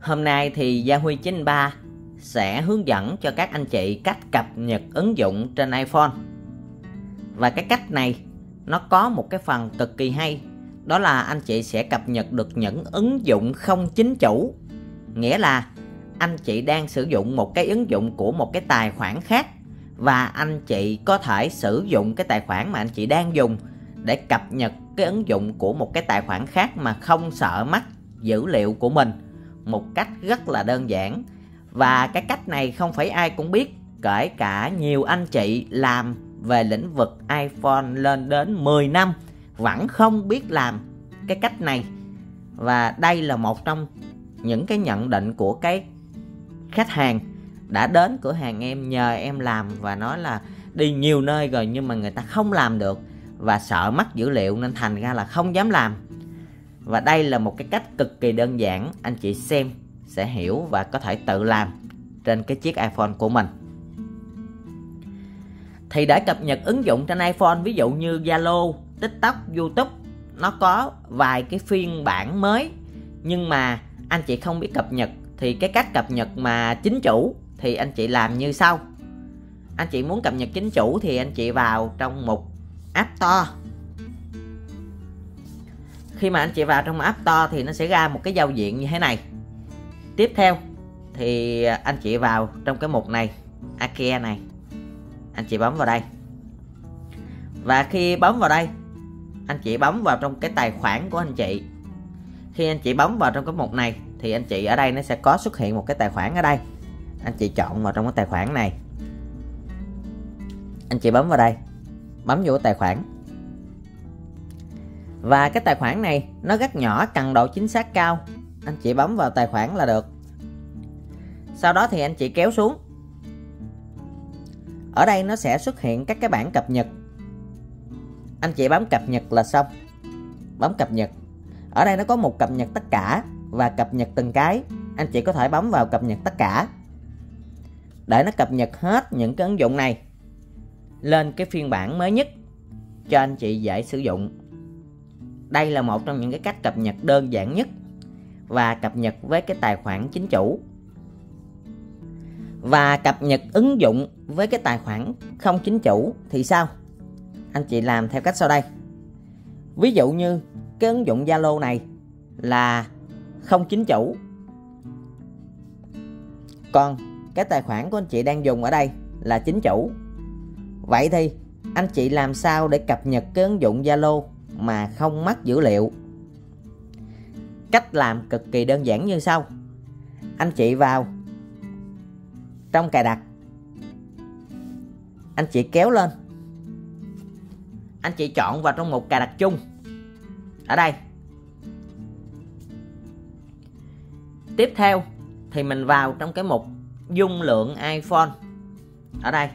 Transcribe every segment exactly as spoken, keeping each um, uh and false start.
Hôm nay thì Gia Huy chín ba sẽ hướng dẫn cho các anh chị cách cập nhật ứng dụng trên iPhone. Và cái cách này nó có một cái phần cực kỳ hay, đó là anh chị sẽ cập nhật được những ứng dụng không chính chủ. Nghĩa là anh chị đang sử dụng một cái ứng dụng của một cái tài khoản khác, và anh chị có thể sử dụng cái tài khoản mà anh chị đang dùng để cập nhật cái ứng dụng của một cái tài khoản khác mà không sợ mất dữ liệu của mình, một cách rất là đơn giản. Và cái cách này không phải ai cũng biết, kể cả nhiều anh chị làm về lĩnh vực iPhone lên đến mười năm vẫn không biết làm cái cách này. Và đây là một trong những cái nhận định của cái khách hàng đã đến cửa hàng em nhờ em làm, và nói là đi nhiều nơi rồi nhưng mà người ta không làm được và sợ mất dữ liệu nên thành ra là không dám làm. Và đây là một cái cách cực kỳ đơn giản, anh chị xem sẽ hiểu và có thể tự làm trên cái chiếc iPhone của mình. Thì để cập nhật ứng dụng trên iPhone, ví dụ như Zalo, TikTok, YouTube, nó có vài cái phiên bản mới nhưng mà anh chị không biết cập nhật, thì cái cách cập nhật mà chính chủ thì anh chị làm như sau. Anh chị muốn cập nhật chính chủ thì anh chị vào trong mục App Store. Khi mà anh chị vào trong App Store thì nó sẽ ra một cái giao diện như thế này. Tiếp theo thì anh chị vào trong cái mục này, Ikea này, anh chị bấm vào đây. Và khi bấm vào đây, anh chị bấm vào trong cái tài khoản của anh chị. Khi anh chị bấm vào trong cái mục này thì anh chị ở đây nó sẽ có xuất hiện một cái tài khoản ở đây. Anh chị chọn vào trong cái tài khoản này, anh chị bấm vào đây, bấm vô tài khoản. Và cái tài khoản này nó rất nhỏ, cần độ chính xác cao, anh chị bấm vào tài khoản là được. Sau đó thì anh chị kéo xuống. Ở đây nó sẽ xuất hiện các cái bảng cập nhật. Anh chị bấm cập nhật là xong. Bấm cập nhật. Ở đây nó có một cập nhật tất cả và cập nhật từng cái. Anh chị có thể bấm vào cập nhật tất cả để nó cập nhật hết những cái ứng dụng này lên cái phiên bản mới nhất cho anh chị dễ sử dụng. Đây là một trong những cái cách cập nhật đơn giản nhất và cập nhật với cái tài khoản chính chủ. Và cập nhật ứng dụng với cái tài khoản không chính chủ thì sao? Anh chị làm theo cách sau đây. Ví dụ như cái ứng dụng Zalo này là không chính chủ, còn cái tài khoản của anh chị đang dùng ở đây là chính chủ. Vậy thì anh chị làm sao để cập nhật cái ứng dụng Zalo mà không mất dữ liệu? Cách làm cực kỳ đơn giản như sau. Anh chị vào trong cài đặt, anh chị kéo lên, anh chị chọn vào trong mục cài đặt chung ở đây. Tiếp theo thì mình vào trong cái mục dung lượng iPhone ở đây.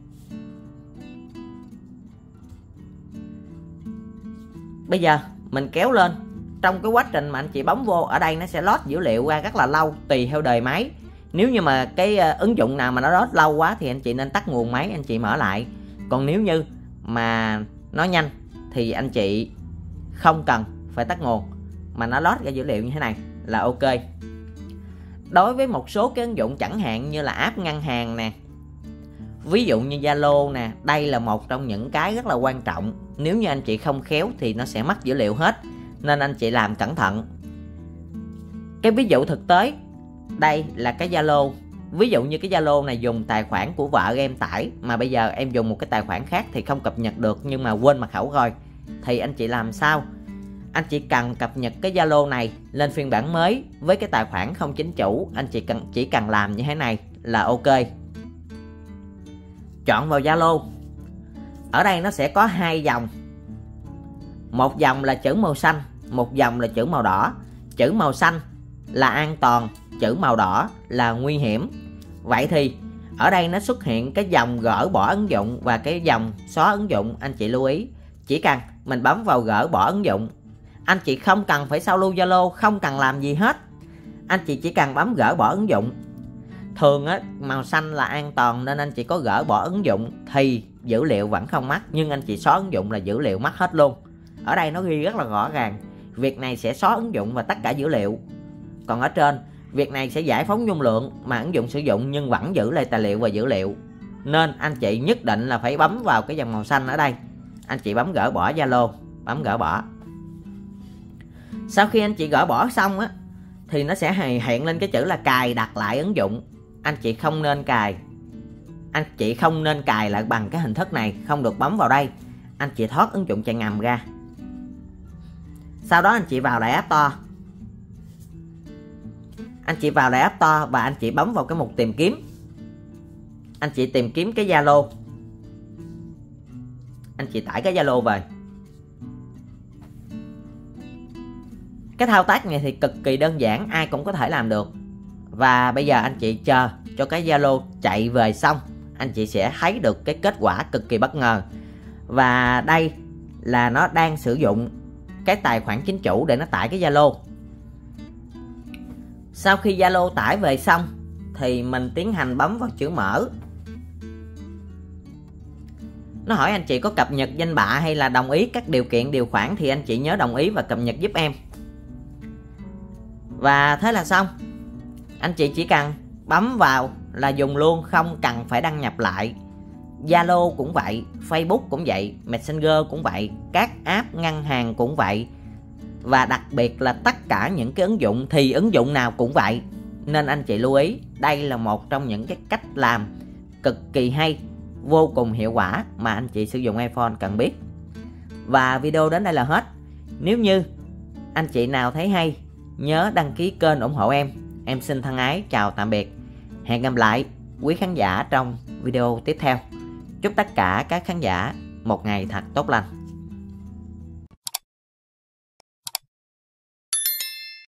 Bây giờ mình kéo lên, trong cái quá trình mà anh chị bấm vô ở đây nó sẽ load dữ liệu ra rất là lâu tùy theo đời máy. Nếu như mà cái ứng dụng nào mà nó load lâu quá thì anh chị nên tắt nguồn máy, anh chị mở lại. Còn nếu như mà nó nhanh thì anh chị không cần phải tắt nguồn, mà nó load ra dữ liệu như thế này là ok. Đối với một số cái ứng dụng chẳng hạn như là app ngân hàng nè, ví dụ như Zalo nè, đây là một trong những cái rất là quan trọng. Nếu như anh chị không khéo thì nó sẽ mất dữ liệu hết, nên anh chị làm cẩn thận. Cái ví dụ thực tế, đây là cái Zalo. Ví dụ như cái Zalo này dùng tài khoản của vợ em tải, mà bây giờ em dùng một cái tài khoản khác thì không cập nhật được, nhưng mà quên mật khẩu rồi. Thì anh chị làm sao? Anh chị cần cập nhật cái Zalo này lên phiên bản mới với cái tài khoản không chính chủ. Anh chị cần chỉ cần làm như thế này là ok. Chọn vào Zalo. Ở đây nó sẽ có hai dòng. Một dòng là chữ màu xanh, một dòng là chữ màu đỏ. Chữ màu xanh là an toàn, chữ màu đỏ là nguy hiểm. Vậy thì ở đây nó xuất hiện cái dòng gỡ bỏ ứng dụng và cái dòng xóa ứng dụng. Anh chị lưu ý, chỉ cần mình bấm vào gỡ bỏ ứng dụng, anh chị không cần phải sao lưu Zalo, không cần làm gì hết. Anh chị chỉ cần bấm gỡ bỏ ứng dụng. Thường á, màu xanh là an toàn nên anh chị có gỡ bỏ ứng dụng thì dữ liệu vẫn không mất, nhưng anh chị xóa ứng dụng là dữ liệu mất hết luôn. Ở đây nó ghi rất là rõ ràng, việc này sẽ xóa ứng dụng và tất cả dữ liệu. Còn ở trên Việc này sẽ giải phóng dung lượng mà ứng dụng sử dụng nhưng vẫn giữ lại tài liệu và dữ liệu. Nên anh chị nhất định là phải bấm vào cái dòng màu xanh ở đây. Anh chị bấm gỡ bỏ Zalo, bấm gỡ bỏ. Sau khi anh chị gỡ bỏ xong á, thì nó sẽ hiện lên cái chữ là cài đặt lại ứng dụng. Anh chị không nên cài. Anh chị không nên cài lại bằng cái hình thức này, không được bấm vào đây. Anh chị thoát ứng dụng chạy ngầm ra. Sau đó anh chị vào lại App Store. Anh chị vào lại App Store và anh chị bấm vào cái mục tìm kiếm. Anh chị tìm kiếm cái Zalo. Anh chị tải cái Zalo về. Cái thao tác này thì cực kỳ đơn giản, ai cũng có thể làm được. Và bây giờ anh chị chờ cho cái Zalo chạy về xong, anh chị sẽ thấy được cái kết quả cực kỳ bất ngờ. Và đây là nó đang sử dụng cái tài khoản chính chủ để nó tải cái Zalo. Sau khi Zalo tải về xong thì mình tiến hành bấm vào chữ mở. Nó hỏi anh chị có cập nhật danh bạ hay là đồng ý các điều kiện điều khoản, thì anh chị nhớ đồng ý và cập nhật giúp em. Và thế là xong. Anh chị chỉ cần bấm vào là dùng luôn, không cần phải đăng nhập lại. Zalo cũng vậy, Facebook cũng vậy, Messenger cũng vậy, các app ngân hàng cũng vậy. Và đặc biệt là tất cả những cái ứng dụng thì ứng dụng nào cũng vậy. Nên anh chị lưu ý, đây là một trong những cái cách làm cực kỳ hay, vô cùng hiệu quả mà anh chị sử dụng iPhone cần biết. Và video đến đây là hết. Nếu như anh chị nào thấy hay, nhớ đăng ký kênh ủng hộ em. Em xin thân ái chào tạm biệt. Hẹn gặp lại quý khán giả trong video tiếp theo. Chúc tất cả các khán giả một ngày thật tốt lành.